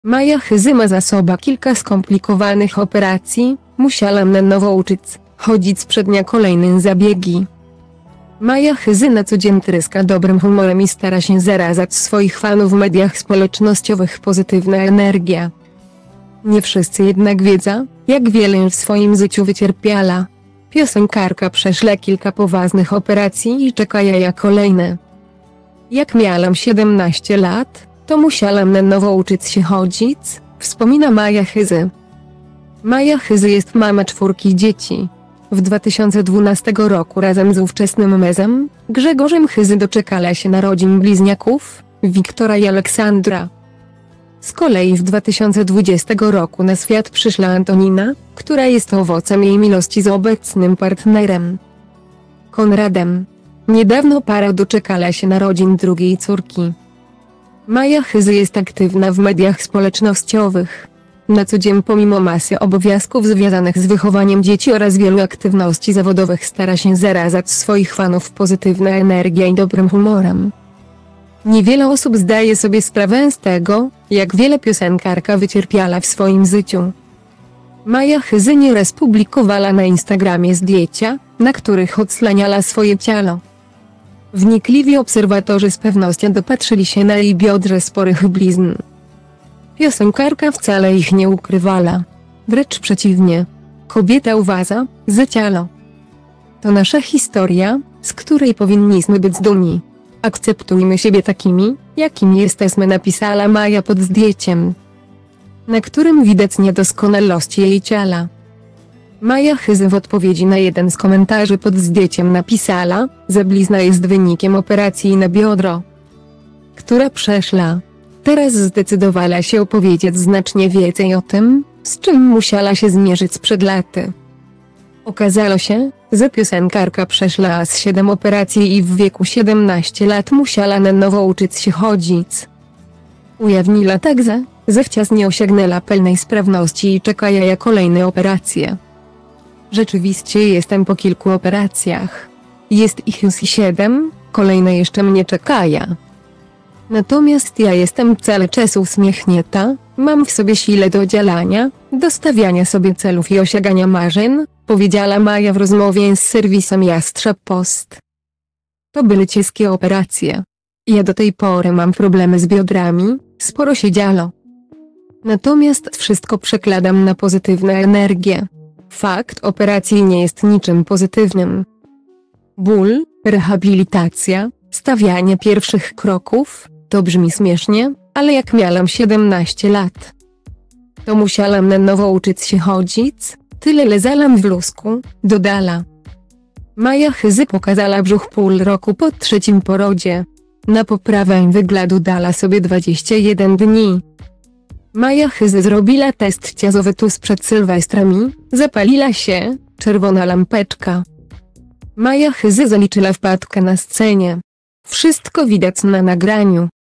Maja Hyzy ma za sobą kilka skomplikowanych operacji, musiała na nowo uczyć chodzić przed dnia kolejnym zabiegi. Maja Hyzy na co dzień tryska dobrym humorem i stara się zarazać swoich fanów w mediach społecznościowych pozytywna energia. Nie wszyscy jednak wiedzą, jak wiele w swoim życiu wycierpiała. Piosenkarka przeszła kilka poważnych operacji i czeka na kolejne. Jak miałam 17 lat, to musiałam na nowo uczyć się chodzić, wspomina Maja Hyzy. Maja Hyzy jest mama 4 dzieci. W 2012 roku razem z ówczesnym mężem, Grzegorzem Hyzy doczekała się narodzin bliźniaków, Wiktora i Aleksandra. Z kolei w 2020 roku na świat przyszła Antonina, która jest owocem jej miłości z obecnym partnerem, Konradem. Niedawno para doczekała się narodzin drugiej córki. Maja Hyzy jest aktywna w mediach społecznościowych. Na co dzień pomimo masy obowiązków związanych z wychowaniem dzieci oraz wielu aktywności zawodowych stara się zarazać swoich fanów pozytywną energią i dobrym humorem. Niewiele osób zdaje sobie sprawę z tego, jak wiele piosenkarka wycierpiała w swoim życiu. Maja Hyzy nieraz publikowała na Instagramie zdjęcia, na których odsłaniała swoje ciało. Wnikliwi obserwatorzy z pewnością dopatrzyli się na jej biodrze sporych blizn. Piosenkarka wcale ich nie ukrywała. Wręcz przeciwnie. Kobieta uważa, że ciało to nasza historia, z której powinniśmy być dumni. Akceptujmy siebie takimi, jakimi jesteśmy, napisała Maja pod zdjęciem, na którym widać niedoskonałości jej ciała. Maja Hyzy w odpowiedzi na jeden z komentarzy pod zdjęciem napisała, że blizna jest wynikiem operacji na biodro, która przeszła. Teraz zdecydowała się opowiedzieć znacznie więcej o tym, z czym musiała się zmierzyć przed laty. Okazało się, że piosenkarka przeszła aż 7 operacji i w wieku 17 lat musiała na nowo uczyć się chodzić. Ujawniła także, że wciąż nie osiągnęła pełnej sprawności i czeka na kolejne operacje. Rzeczywiście jestem po kilku operacjach. Jest ich już 7, kolejne jeszcze mnie czekają. Natomiast ja jestem cały czas uśmiechnięta, mam w sobie siłę do działania, do stawiania sobie celów i osiągania marzeń, powiedziała Maja w rozmowie z serwisem Jastrząb Post. To były ciężkie operacje. Ja do tej pory mam problemy z biodrami, sporo się działo. Natomiast wszystko przekładam na pozytywną energię. Fakt operacji nie jest niczym pozytywnym. Ból, rehabilitacja, stawianie pierwszych kroków, to brzmi śmiesznie, ale jak miałam 17 lat, to musiałam na nowo uczyć się chodzić, tyle leżałam w łóżku, dodała. Maja Hyzy pokazała brzuch pół roku po 3. porodzie. Na poprawę wyglądu dała sobie 21 dni. Maja Hyzy zrobiła test ciałowy tuż przed Sylwestrami, zapaliła się czerwona lampeczka. Maja Hyzy zaliczyła wpadkę na scenie. Wszystko widać na nagraniu.